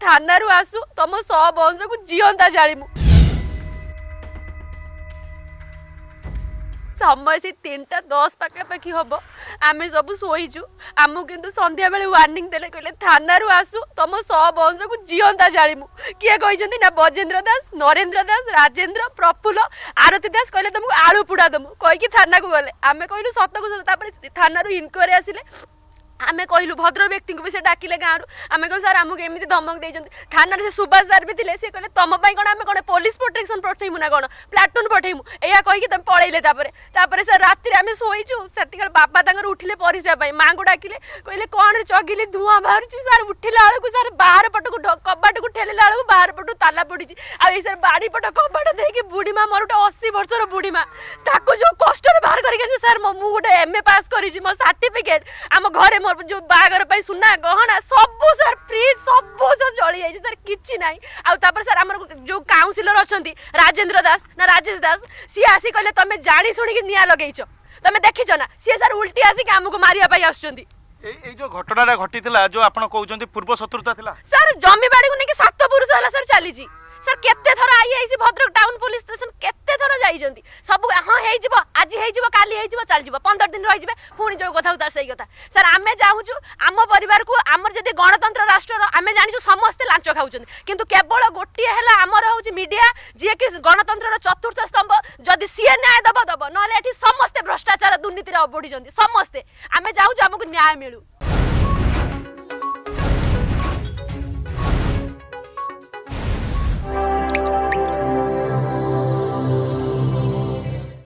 थाना रु आसु तुम सब वंश को जीवंता जामु समय से 3:10 पाखापाखि हम आम सब शोचु आमको किंतु संध्या बेले वार्निंग देले कहले थाना रु आसु तुम सब वंश को जीवंता जामु किए कहते ना बजेन्द्र दास नरेन्द्र दास राजेन्द्र प्रफुल्ल आरती दास कहले तुमको आलू पुड़ा दमु कहीकि थाना को गले आम कहलु सत को सत थाना रु इनक्वारी आसिले आम कहलु भद्र व्यक्ति को भी से डाकिले गाँव आम कहलु सर आमको एमती धमक देते थाना से सुभाष सार भी थे सी कहले तुम कौन आम कौन पुलिस प्रोटेक्शन पठेमु ना कौन प्लाटून पठेमु या कहीकि तुम पलैले सर राति आम शोचु से बापा तक उठिले परिस्रा माँ को डाकिले कहले कौन चगिली धुआं बाहर सर उठिला बेलू सर बाहर पट को कबाट को ठेला बेलू बाहर पटू ताला पड़ी आई सर बाड़ी पट कबाट देखिए बुढ़ी माँ मोर गोटे 80 वर्षर बुढ़ी माँ ताको जो कष्ट बाहर करके सर मु गोटे MA पास करी मो सर्टिफिकेट आम घरे मोर जो बागर सुना गहना सब सर फ्रिज सब जली जाए सर किसी ना आपर सर आम जो काउंसिलर अच्छा राजेन्द्र दास ना राजेश दास सी आसी कहले तुम जानी शुणी निया लगेच तुम देखीच ना सी सर उल्टी आसिक आमको मारिया आसुँच जो घटना घटी जो आपन कहउछन्ती पूर्व शत्रुता थिला सर जमी बाड़ी को नहीं 7 पुरुष हला सर चली सर केते थर IIC Bhadrak town police station केते थर जाइजंती सब हां हेइ जिवो आज हेइ जिवो काली हेइ जिवो चल जिवो 15 दिन रहि जिवे पुनी जो कथा उतार सही कथा सर आमे चाहूछु आम परिवार को आमर जदि गणतंत्र राष्ट्र आमे जानिछु समस्त लांच खाउछन्ती किंतु केवल गोटी हैला आमर होउछि मीडिया जे कि गणतंत्र चतुर्थ स्तंभ जदि सीए न्याय दब नले एठी समस्त भ्रष्टाचार दुर्नीति रे बढ़ी जंती समस्त आमे चाहूछु हमको न्याय मिलु।